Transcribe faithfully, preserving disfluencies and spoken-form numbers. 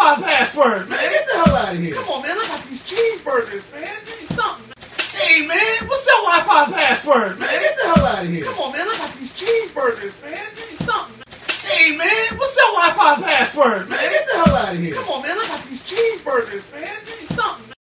Wi-Fi password, man. Man, get the hell out of here. Come on, man. I got these cheeseburgers, man. Give me something. Hey, man. What's your Wi-Fi password, man? Man, get the hell out of here. Come on, man. I got these cheeseburgers, man. Give me something. Hey, man. What's your Wi-Fi password, man? Man, get the hell out of here. Come on, man. I got these cheeseburgers, man.